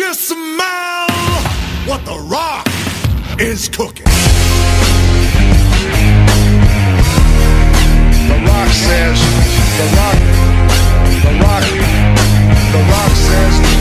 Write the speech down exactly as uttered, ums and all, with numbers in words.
you smell what the Rock is cooking? The Rock says, The Rock, The Rock, The Rock says